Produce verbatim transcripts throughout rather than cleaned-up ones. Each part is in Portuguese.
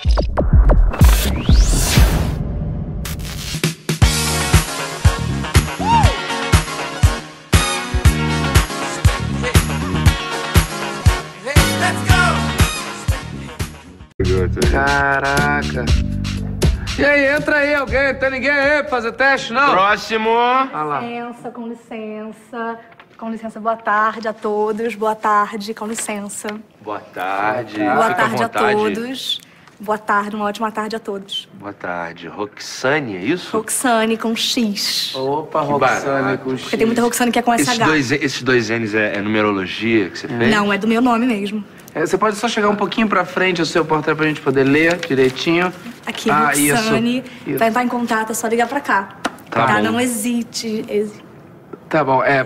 Caraca. E aí, entra aí alguém, tem ninguém aí pra fazer teste, não? Próximo. Ah lá. Com licença, com licença. Com licença, boa tarde a todos. Boa tarde, com licença. Boa tarde. Boa Fica tarde à a vontade. todos. Boa tarde, uma ótima tarde a todos. Boa tarde. Roxane, é isso? Roxane com X. Opa, Que Roxane barato. com X. Porque tem muita Roxane que é com Esses S H. dois, esses dois N's é, é numerologia que você fez? Não, é do meu nome mesmo. É, você pode só chegar um pouquinho pra frente o seu portrait pra gente poder ler direitinho. Aqui, ah, Roxane. Isso, isso. Vai entrar em contato, é só ligar pra cá. Tá bom. Não hesite. hesi- Tá bom, é...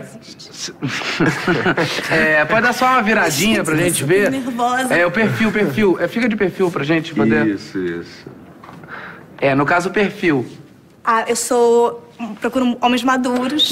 é... Pode dar só uma viradinha pra gente Tô ver? nervosa. É, o perfil, perfil. É, fica de perfil pra gente poder... Isso, isso. É, no caso, o perfil. Ah, eu sou... Procuro homens maduros.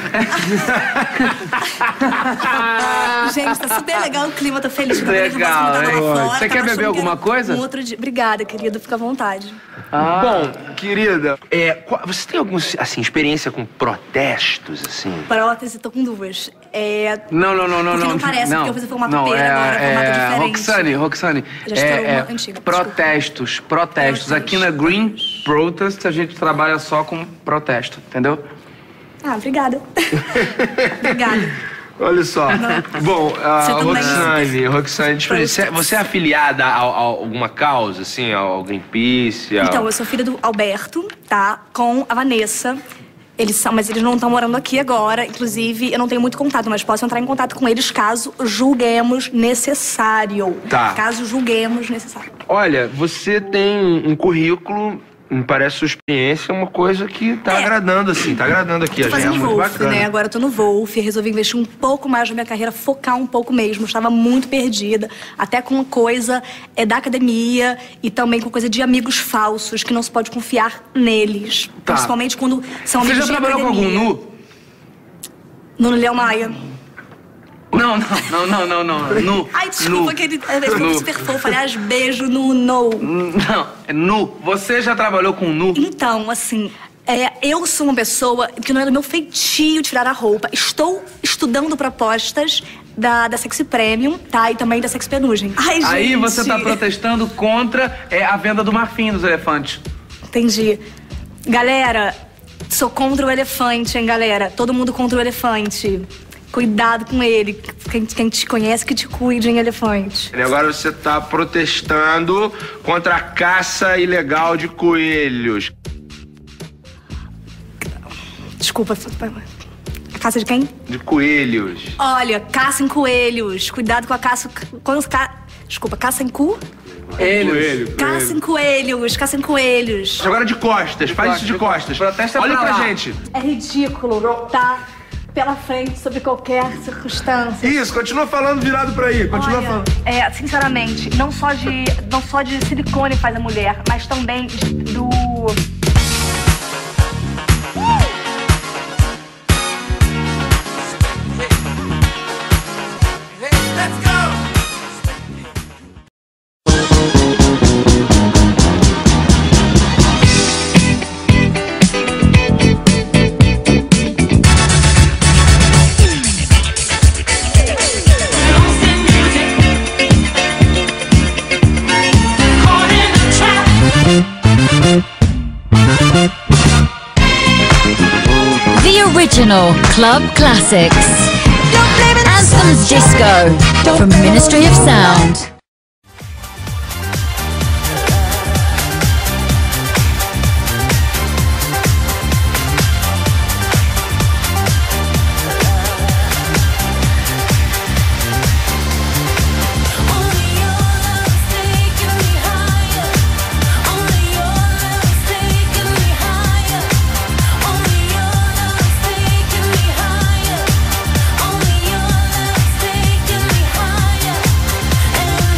Gente, tá super legal o clima, tô feliz. Tô Legal, nervosa, hein? lá fora, Você tava quer beber achando que alguma era coisa? Um outro dia. Obrigada, querido, fica à vontade. Ah. Bom, querida, é, qual- você tem alguma assim, experiência com protestos, assim? Prótese, tô com duas. É... Não, não, não, não, Porque não. não parece, não, porque eu fiz o formato não, pera é, agora, é formato é, diferente. Roxane, Roxane, Já estourou é, uma é, antiga, protestos, protestos. Aqui na Green Protest a gente trabalha só com protesto, entendeu? Ah, obrigada. Obrigada. Olha só. Bom, a Você também. Roxane, Roxane, deixa eu ver, você, você é afiliada a, a alguma causa, assim, ao Greenpeace? Ao... Então, eu sou filha do Alberto, tá? Com a Vanessa. Eles são, mas eles não estão morando aqui agora. Inclusive, eu não tenho muito contato, mas posso entrar em contato com eles caso julguemos necessário. Tá. Caso julguemos necessário. Olha, você tem um currículo, me parece sua experiência, uma coisa que tá É. agradando, assim, tá agradando aqui Tô a gente. fazendo É muito Wolf, bacana. né? Agora eu tô no Wolf, resolvi investir um pouco mais na minha carreira, focar um pouco mesmo. Estava muito perdida, até com coisa é, da academia e também com coisa de amigos falsos, que não se pode confiar neles. Tá. Principalmente quando são Você amigos já de trabalhou com algum academia. nu? Nuno Leão Maia. Não, não, não, não, não, não. Nu. Ai, desculpa, nu. querido. Ele foi Nu. super fofo. Aliás, beijo no no. Não, é nu. Você já trabalhou com nu? Então, assim, é, eu sou uma pessoa que não é do meu feitio tirar a roupa. Estou estudando propostas da, da Sexy Premium, tá? E também da Sexy Penugem. Ai, Aí gente. você tá protestando contra é, a venda do marfim dos elefantes. Entendi. Galera, sou contra o elefante, hein, galera? Todo mundo contra o elefante. Cuidado com ele. Quem, quem te conhece, que te cuide, hein, elefante. E agora você tá protestando contra a caça ilegal de coelhos. Desculpa. Caça de quem? De coelhos. Olha, caça em coelhos. Cuidado com a caça... Quando ca... Desculpa, caça em cu? Eles. Coelho, Caça em coelhos, caça em coelhos. Agora de costas, faz isso de costas. Protesta Olha pra pra lá. gente. É ridículo, tá? Pela frente, sob qualquer circunstância. Isso, continua falando virado pra aí, continua Olha, falando. é, sinceramente, não só de, não só de silicone faz a mulher, mas também de- do... The original Club Classics. Anthems Disco from Ministry of Sound. Only your love's taking me higher.